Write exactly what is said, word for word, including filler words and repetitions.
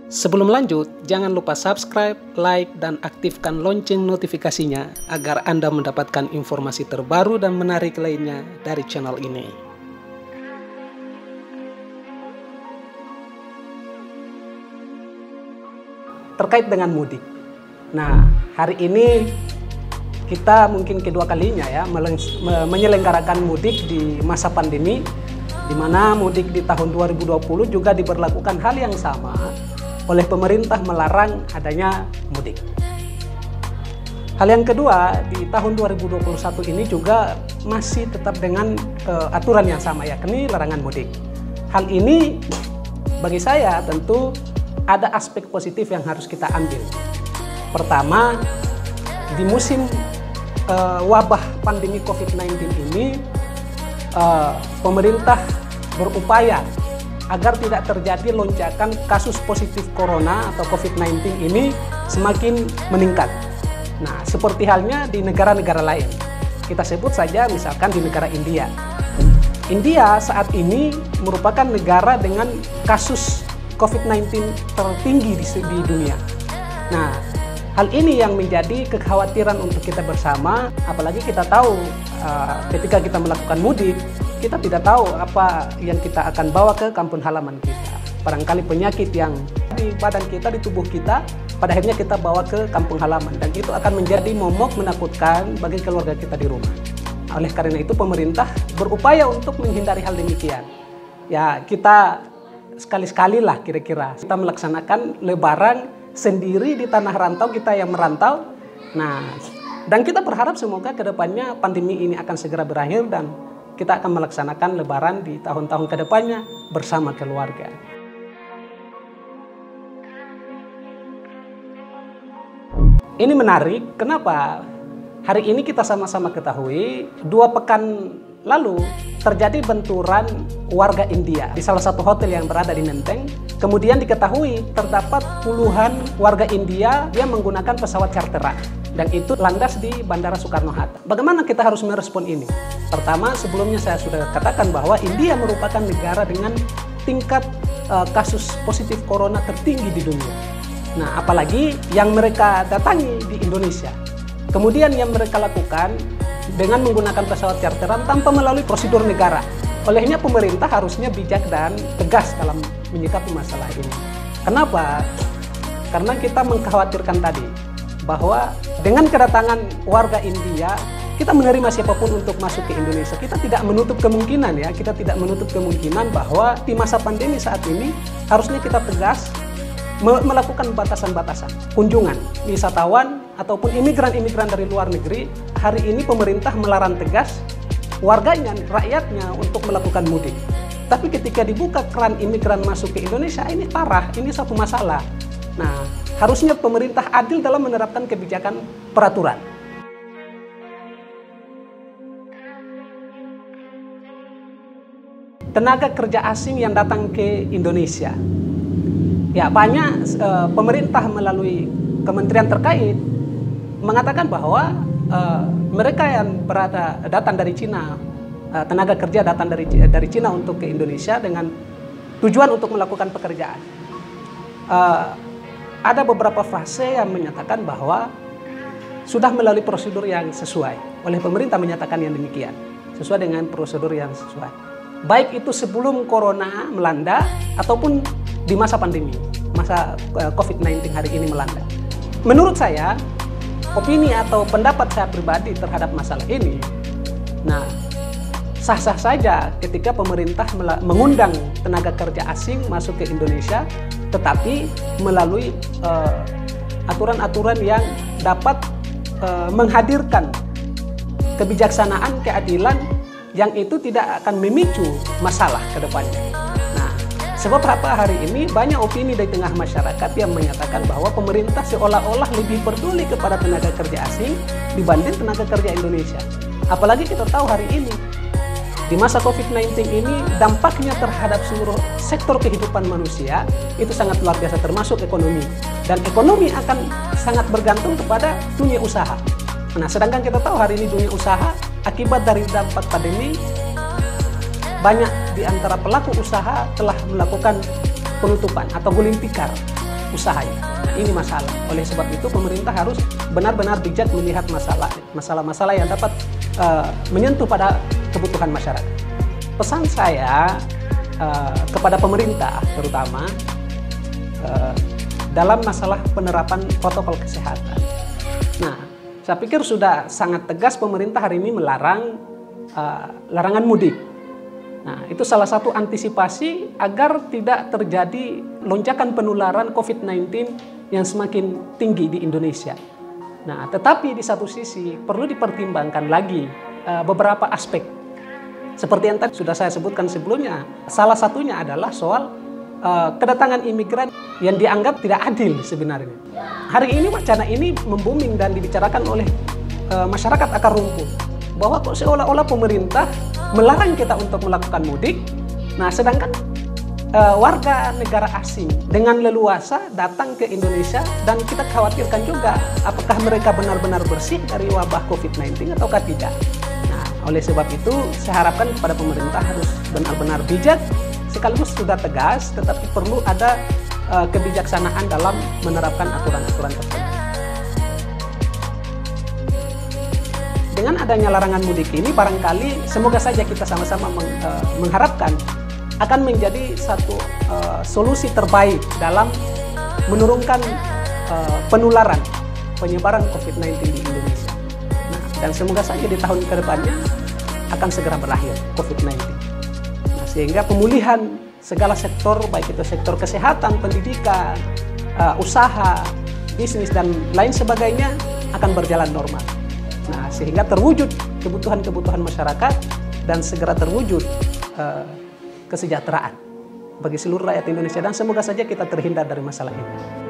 Sebelum lanjut, jangan lupa subscribe, like, dan aktifkan lonceng notifikasinya agar Anda mendapatkan informasi terbaru dan menarik lainnya dari channel ini. Terkait dengan mudik. Nah, hari ini kita mungkin kedua kalinya ya menyelenggarakan mudik di masa pandemi, di mana mudik di tahun dua ribu dua puluh juga diberlakukan hal yang sama oleh pemerintah, melarang adanya mudik. Hal yang kedua, di tahun dua ribu dua puluh satu ini juga masih tetap dengan uh, aturan yang sama, yakni larangan mudik. Hal ini bagi saya tentu ada aspek positif yang harus kita ambil. Pertama, di musim uh, wabah pandemi COVID sembilan belas ini, uh, pemerintah berupaya agar tidak terjadi lonjakan kasus positif corona atau COVID sembilan belas ini semakin meningkat. Nah, seperti halnya di negara-negara lain. Kita sebut saja misalkan di negara India. India saat ini merupakan negara dengan kasus COVID sembilan belas tertinggi di, di dunia. Nah, hal ini yang menjadi kekhawatiran untuk kita bersama, apalagi kita tahu uh, ketika kita melakukan mudik, kita tidak tahu apa yang kita akan bawa ke kampung halaman kita. Barangkali penyakit yang di badan kita, di tubuh kita, pada akhirnya kita bawa ke kampung halaman. Dan itu akan menjadi momok menakutkan bagi keluarga kita di rumah. Oleh karena itu pemerintah berupaya untuk menghindari hal demikian. Ya, kita sekali-sekali lah kira-kira kita melaksanakan lebaran sendiri di tanah rantau kita yang merantau. Nah, dan kita berharap semoga ke depannya pandemi ini akan segera berakhir dan kita akan melaksanakan lebaran di tahun-tahun ke depannya bersama keluarga. Ini menarik, kenapa? Hari ini kita sama-sama ketahui, dua pekan lalu terjadi benturan warga India di salah satu hotel yang berada di Menteng. Kemudian diketahui terdapat puluhan warga India yang menggunakan pesawat charteran. Dan itu landas di Bandara Soekarno-Hatta. Bagaimana kita harus merespon ini? Pertama, sebelumnya saya sudah katakan bahwa India merupakan negara dengan tingkat uh, kasus positif corona tertinggi di dunia. Nah, apalagi yang mereka datangi di Indonesia. Kemudian yang mereka lakukan dengan menggunakan pesawat charteran tanpa melalui prosedur negara. Olehnya pemerintah harusnya bijak dan tegas dalam menyikapi masalah ini. Kenapa? Karena kita mengkhawatirkan tadi bahwa dengan kedatangan warga India, kita menerima siapapun untuk masuk ke Indonesia. Kita tidak menutup kemungkinan ya, kita tidak menutup kemungkinan bahwa di masa pandemi saat ini harusnya kita tegas melakukan batasan-batasan kunjungan wisatawan ataupun imigran-imigran dari luar negeri. Hari ini pemerintah melarang tegas warganya, rakyatnya untuk melakukan mudik. Tapi ketika dibuka keran imigran masuk ke Indonesia, ini parah, ini satu masalah. Nah, harusnya pemerintah adil dalam menerapkan kebijakan peraturan. Tenaga kerja asing yang datang ke Indonesia. Ya, banyak e, pemerintah melalui kementerian terkait mengatakan bahwa e, mereka yang berada datang dari Cina, e, tenaga kerja datang dari dari Cina untuk ke Indonesia dengan tujuan untuk melakukan pekerjaan. E, Ada beberapa fase yang menyatakan bahwa sudah melalui prosedur yang sesuai. Oleh pemerintah menyatakan yang demikian. Sesuai dengan prosedur yang sesuai. Baik itu sebelum corona melanda ataupun di masa pandemi, masa COVID sembilan belas hari ini melanda. Menurut saya, opini atau pendapat saya pribadi terhadap masalah ini, nah sah-sah saja ketika pemerintah mengundang tenaga kerja asing masuk ke Indonesia, tetapi melalui aturan-aturan uh, yang dapat uh, menghadirkan kebijaksanaan, keadilan yang itu tidak akan memicu masalah ke depannya. Nah, sebab apa hari ini banyak opini dari tengah masyarakat yang menyatakan bahwa pemerintah seolah-olah lebih peduli kepada tenaga kerja asing dibanding tenaga kerja Indonesia. Apalagi kita tahu hari ini di masa COVID sembilan belas ini dampaknya terhadap seluruh sektor kehidupan manusia itu sangat luar biasa, termasuk ekonomi. Dan ekonomi akan sangat bergantung kepada dunia usaha. Nah, sedangkan kita tahu hari ini dunia usaha akibat dari dampak pandemi, banyak di antara pelaku usaha telah melakukan penutupan atau gulung tikar. usahanya. Ini masalah. Oleh sebab itu pemerintah harus benar-benar bijak melihat masalah masalah-masalah yang dapat uh, menyentuh pada kebutuhan masyarakat. Pesan saya uh, kepada pemerintah terutama uh, dalam masalah penerapan protokol kesehatan. Nah, saya pikir sudah sangat tegas pemerintah hari ini melarang uh, larangan mudik. Nah, itu salah satu antisipasi agar tidak terjadi lonjakan penularan covid sembilan belas yang semakin tinggi di Indonesia. Nah, tetapi di satu sisi perlu dipertimbangkan lagi uh, beberapa aspek. Seperti yang tadi sudah saya sebutkan sebelumnya, salah satunya adalah soal uh, kedatangan imigran yang dianggap tidak adil sebenarnya. Hari ini wacana ini membooming dan dibicarakan oleh uh, masyarakat akar rumput, bahwa kok seolah-olah pemerintah melarang kita untuk melakukan mudik. Nah, sedangkan uh, warga negara asing dengan leluasa datang ke Indonesia, dan kita khawatirkan juga apakah mereka benar-benar bersih dari wabah covid sembilan belas ataukah tidak. Nah, oleh sebab itu saya harapkan kepada pemerintah harus benar-benar bijak, sekaligus sudah tegas, tetapi perlu ada uh, kebijaksanaan dalam menerapkan aturan-aturan tersebut. Dengan adanya larangan mudik ini, barangkali semoga saja kita sama-sama meng, uh, mengharapkan akan menjadi satu uh, solusi terbaik dalam menurunkan uh, penularan, penyebaran covid sembilan belas di Indonesia. Nah, dan semoga saja di tahun ke depannya akan segera berakhir covid sembilan belas. Nah, sehingga pemulihan segala sektor, baik itu sektor kesehatan, pendidikan, uh, usaha, bisnis, dan lain sebagainya akan berjalan normal. Nah, sehingga terwujud kebutuhan-kebutuhan masyarakat dan segera terwujud uh, kesejahteraan bagi seluruh rakyat Indonesia, dan semoga saja kita terhindar dari masalah ini.